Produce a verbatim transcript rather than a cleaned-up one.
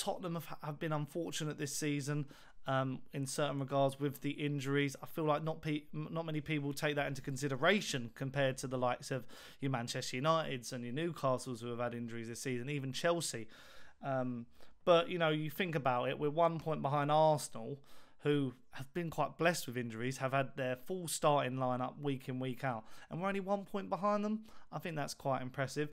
Tottenham have, have been unfortunate this season um, in certain regards with the injuries. I feel like not pe- not many people take that into consideration compared to the likes of your Manchester Uniteds and your Newcastles who have had injuries this season, even Chelsea. Um, but, you know, you think about it, we're one point behind Arsenal, who have been quite blessed with injuries, have had their full starting lineup week in, week out, and we're only one point behind them. I think that's quite impressive.